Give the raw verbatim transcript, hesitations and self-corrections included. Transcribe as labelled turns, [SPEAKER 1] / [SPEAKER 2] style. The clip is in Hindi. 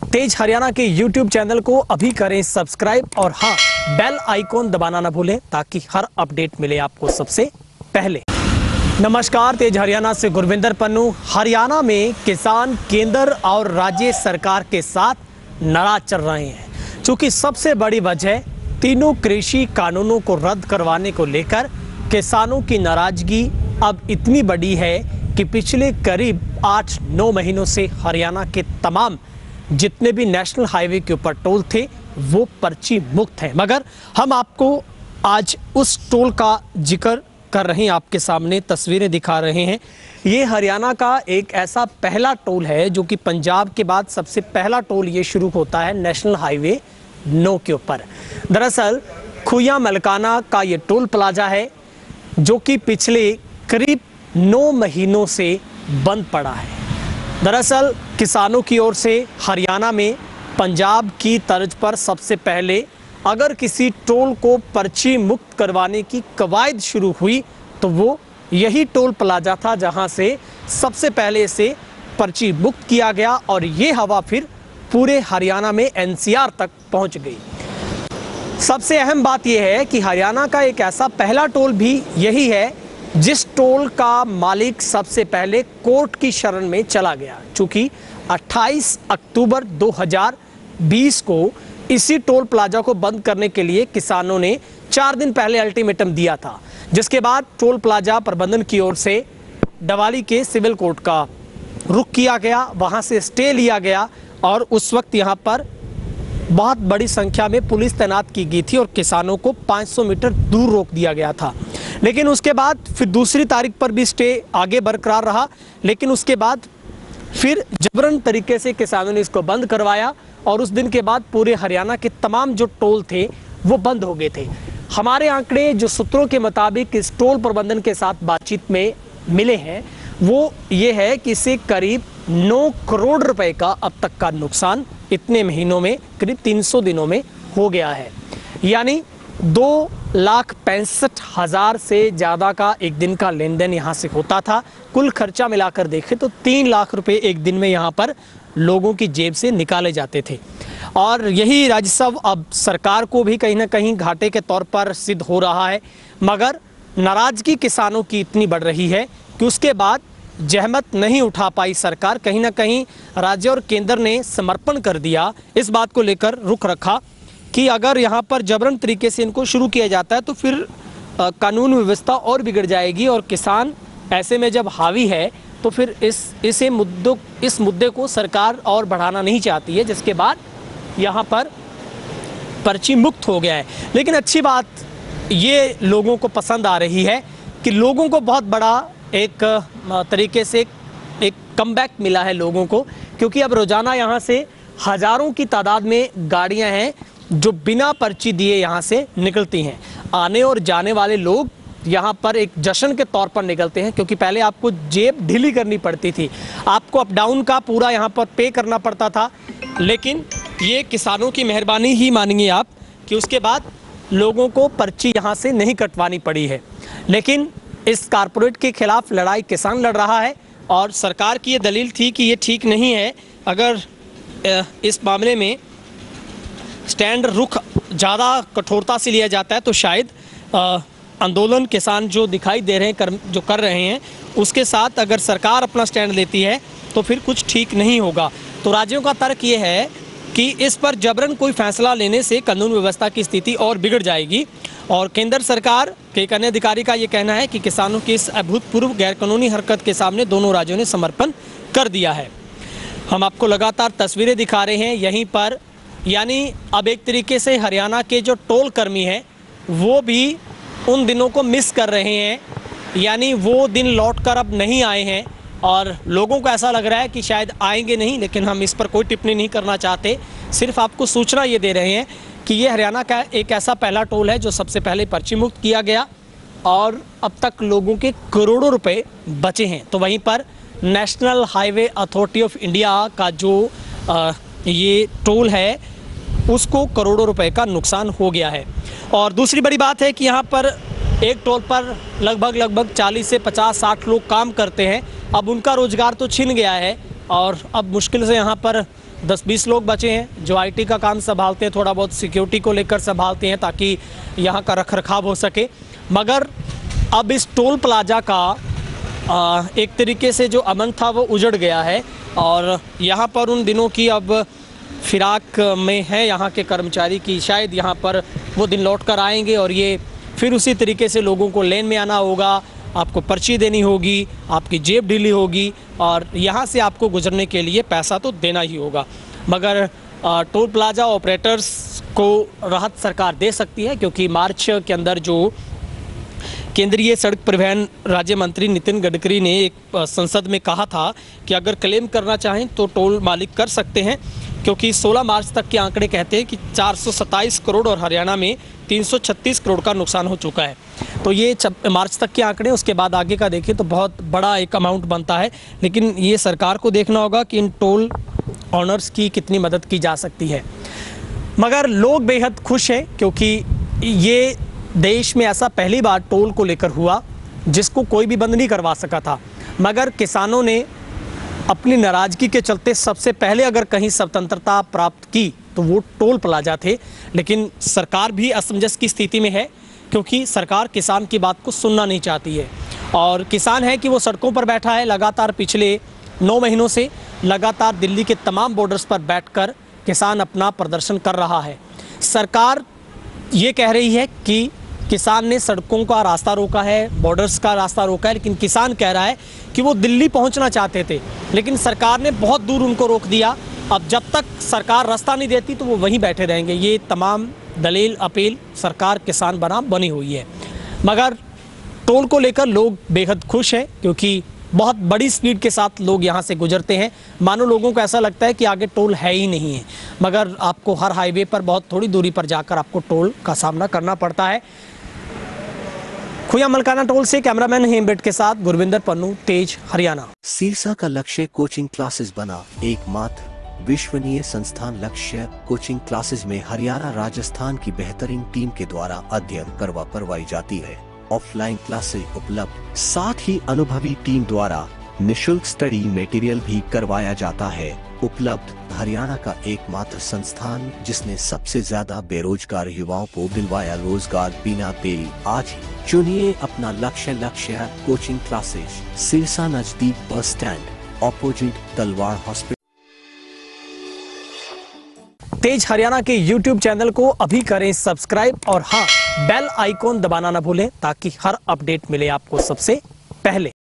[SPEAKER 1] तेज हरियाणा के यूट्यूब चैनल को अभी करें सब्सक्राइब और हाँ, बेल आइकॉन दबाना ना भूलें ताकि हर अपडेट मिले आपको सबसे पहले। नमस्कार, तेज हरियाणा से गुरविंदर पन्नू। हरियाणा में किसान केंद्र और राज्य सरकार के साथ नाराज चल रहे हैं, क्योंकि सबसे बड़ी वजह तीनों कृषि कानूनों को रद्द करवाने को लेकर किसानों की नाराजगी अब इतनी बड़ी है कि पिछले करीब आठ नौ महीनों से हरियाणा के तमाम जितने भी नेशनल हाईवे के ऊपर टोल थे वो पर्ची मुक्त हैं। मगर हम आपको आज उस टोल का जिक्र कर रहे हैं, आपके सामने तस्वीरें दिखा रहे हैं। ये हरियाणा का एक ऐसा पहला टोल है जो कि पंजाब के बाद सबसे पहला टोल ये शुरू होता है नेशनल हाईवे नौ के ऊपर। दरअसल खुया मलकाना का ये टोल प्लाजा है जो कि पिछले करीब नौ महीनों से बंद पड़ा है। दरअसल किसानों की ओर से हरियाणा में पंजाब की तर्ज पर सबसे पहले अगर किसी टोल को पर्ची मुक्त करवाने की कवायद शुरू हुई तो वो यही टोल प्लाजा था जहां से सबसे पहले इसे पर्ची मुक्त किया गया और ये हवा फिर पूरे हरियाणा में एन सी आर तक पहुंच गई। सबसे अहम बात यह है कि हरियाणा का एक ऐसा पहला टोल भी यही है जिस टोल का मालिक सबसे पहले कोर्ट की शरण में चला गया, चूँकि अट्ठाईस अक्टूबर दो हज़ार बीस को इसी टोल प्लाजा को बंद करने के लिए किसानों ने चार दिन पहले अल्टीमेटम दिया था, जिसके बाद टोल प्लाजा प्रबंधन की ओर से डवाली के सिविल कोर्ट का रुख किया गया, वहां से स्टे लिया गया और उस वक्त यहां पर बहुत बड़ी संख्या में पुलिस तैनात की गई थी और किसानों को पाँच सौ मीटर दूर रोक दिया गया था। लेकिन उसके बाद फिर दूसरी तारीख पर भी स्टे आगे बरकरार रहा, लेकिन उसके बाद फिर जबरन तरीके से किसानों ने इसको बंद करवाया और उस दिन के बाद पूरे हरियाणा के तमाम जो टोल थे वो बंद हो गए थे। हमारे आंकड़े जो सूत्रों के मुताबिक इस टोल प्रबंधन के साथ बातचीत में मिले हैं वो ये है कि इसे करीब नौ करोड़ रुपए का अब तक का नुकसान इतने महीनों में, करीब तीन सौ दिनों में हो गया है। यानी दो लाख पैंसठ हज़ार से ज़्यादा का एक दिन का लेन देन यहाँ से होता था। कुल खर्चा मिलाकर देखें तो तीन लाख रुपए एक दिन में यहाँ पर लोगों की जेब से निकाले जाते थे और यही राजस्व अब सरकार को भी कहीं ना कहीं घाटे के तौर पर सिद्ध हो रहा है। मगर नाराज़गी किसानों की इतनी बढ़ रही है कि उसके बाद जहमत नहीं उठा पाई सरकार। कहीं ना कहीं राज्य और केंद्र ने समर्पण कर दिया, इस बात को लेकर रुख रखा कि अगर यहाँ पर जबरन तरीके से इनको शुरू किया जाता है तो फिर आ, कानून व्यवस्था और बिगड़ जाएगी और किसान ऐसे में जब हावी है तो फिर इस इसे मुद्दों इस मुद्दे को सरकार और बढ़ाना नहीं चाहती है, जिसके बाद यहाँ पर पर्ची मुक्त हो गया है। लेकिन अच्छी बात ये लोगों को पसंद आ रही है कि लोगों को बहुत बड़ा एक तरीके से एक कमबैक मिला है लोगों को, क्योंकि अब रोज़ाना यहाँ से हज़ारों की तादाद में गाड़ियाँ हैं जो बिना पर्ची दिए यहाँ से निकलती हैं। आने और जाने वाले लोग यहाँ पर एक जश्न के तौर पर निकलते हैं, क्योंकि पहले आपको जेब ढीली करनी पड़ती थी, आपको अप डाउन का पूरा यहाँ पर पे करना पड़ता था। लेकिन ये किसानों की मेहरबानी ही मानेंगे आप कि उसके बाद लोगों को पर्ची यहाँ से नहीं कटवानी पड़ी है। लेकिन इस कारपोरेट के खिलाफ लड़ाई किसान लड़ रहा है और सरकार की ये दलील थी कि ये ठीक नहीं है, अगर इस मामले में स्टैंड रुख ज़्यादा कठोरता से लिया जाता है तो शायद आंदोलन किसान जो दिखाई दे रहे हैं कर, जो कर रहे हैं उसके साथ अगर सरकार अपना स्टैंड लेती है तो फिर कुछ ठीक नहीं होगा। तो राज्यों का तर्क ये है कि इस पर जबरन कोई फैसला लेने से कानून व्यवस्था की स्थिति और बिगड़ जाएगी और केंद्र सरकार के एक अन्य अधिकारी का ये कहना है कि किसानों की इस अभूतपूर्व गैरकानूनी हरकत के सामने दोनों राज्यों ने समर्पण कर दिया है। हम आपको लगातार तस्वीरें दिखा रहे हैं यहीं पर, यानी अब एक तरीके से हरियाणा के जो टोल कर्मी हैं वो भी उन दिनों को मिस कर रहे हैं, यानी वो दिन लौट कर अब नहीं आए हैं और लोगों को ऐसा लग रहा है कि शायद आएंगे नहीं। लेकिन हम इस पर कोई टिप्पणी नहीं करना चाहते, सिर्फ आपको सूचना ये दे रहे हैं कि ये हरियाणा का एक ऐसा पहला टोल है जो सबसे पहले पर्ची मुक्त किया गया और अब तक लोगों के करोड़ों रुपए बचे हैं। तो वहीं पर national highway authority of India का जो आ, ये टोल है उसको करोड़ों रुपए का नुकसान हो गया है। और दूसरी बड़ी बात है कि यहाँ पर एक टोल पर लगभग लगभग चालीस से पचास साठ लोग काम करते हैं। अब उनका रोज़गार तो छिन गया है और अब मुश्किल से यहाँ पर दस बीस लोग बचे हैं जो आईटी का काम संभालते हैं, थोड़ा बहुत सिक्योरिटी को लेकर संभालते हैं ताकि यहाँ का रखरखाव हो सके। मगर अब इस टोल प्लाजा का आ, एक तरीके से जो अमन था वो उजड़ गया है और यहाँ पर उन दिनों की अब फिराक में है यहाँ के कर्मचारी की शायद यहाँ पर वो दिन लौट कर आएंगे और ये फिर उसी तरीके से लोगों को लेन में आना होगा, आपको पर्ची देनी होगी, आपकी जेब ढीली होगी और यहाँ से आपको गुजरने के लिए पैसा तो देना ही होगा। मगर टोल प्लाजा ऑपरेटर्स को राहत सरकार दे सकती है क्योंकि मार्च के अंदर जो केंद्रीय सड़क परिवहन राज्य मंत्री नितिन गडकरी ने एक संसद में कहा था कि अगर क्लेम करना चाहें तो टोल मालिक कर सकते हैं, क्योंकि सोलह मार्च तक के आंकड़े कहते हैं कि चार सौ सत्ताईस करोड़ और हरियाणा में तीन सौ छत्तीस करोड़ का नुकसान हो चुका है। तो ये मार्च तक के आंकड़े, उसके बाद आगे का देखें तो बहुत बड़ा एक अमाउंट बनता है। लेकिन ये सरकार को देखना होगा कि इन टोल ऑनर्स की कितनी मदद की जा सकती है। मगर लोग बेहद खुश हैं क्योंकि ये देश में ऐसा पहली बार टोल को लेकर हुआ जिसको कोई भी बंद नहीं करवा सका था। मगर किसानों ने अपनी नाराज़गी के चलते सबसे पहले अगर कहीं स्वतंत्रता प्राप्त की तो वो टोल प्लाजा थे। लेकिन सरकार भी असमंजस की स्थिति में है क्योंकि सरकार किसान की बात को सुनना नहीं चाहती है और किसान है कि वो सड़कों पर बैठा है। लगातार पिछले नौ महीनों से लगातार दिल्ली के तमाम बॉर्डर्स पर बैठकर किसान अपना प्रदर्शन कर रहा है। सरकार ये कह रही है कि किसान ने सड़कों का रास्ता रोका है, बॉर्डर्स का रास्ता रोका है, लेकिन किसान कह रहा है कि वो दिल्ली पहुंचना चाहते थे लेकिन सरकार ने बहुत दूर उनको रोक दिया। अब जब तक सरकार रास्ता नहीं देती तो वो वहीं बैठे रहेंगे। ये तमाम दलील अपील सरकार किसान बनाम बनी हुई है। मगर टोल को लेकर लोग बेहद खुश हैं क्योंकि बहुत बड़ी स्पीड के साथ लोग यहाँ से गुजरते हैं। मानो लोगों को ऐसा लगता है कि आगे टोल है ही नहीं है, मगर आपको हर हाईवे पर बहुत थोड़ी दूरी पर जाकर आपको टोल का सामना करना पड़ता है। खुया मलकाना टोल से कैमरामैन हेमबेट के साथ गुरविंदर पन्नू, तेज हरियाणा।
[SPEAKER 2] सिरसा का लक्ष्य कोचिंग क्लासेस बना। एकमात्र विश्वसनीय संस्थान लक्ष्य कोचिंग क्लासेस में हरियाणा राजस्थान की बेहतरीन टीम के द्वारा अध्ययन करवा करवाई जाती है। ऑफलाइन क्लासेस उपलब्ध, साथ ही अनुभवी टीम द्वारा निशुल्क स्टडी मटेरियल भी करवाया जाता है। उपलब्ध हरियाणा का एकमात्र संस्थान जिसने सबसे ज्यादा बेरोजगार युवाओं को दिलवाया रोजगार बिना देरी। आज ही चुनिए अपना लक्ष्य। लक्ष्य कोचिंग क्लासेस, सिरसा नजदीक bus stand, opposite Talwar hospital.
[SPEAKER 1] Tej Haryana के यूट्यूब चैनल को अभी करें सब्सक्राइब और हाँ, बेल आइकॉन दबाना ना भूलें ताकि हर अपडेट मिले आपको सबसे पहले।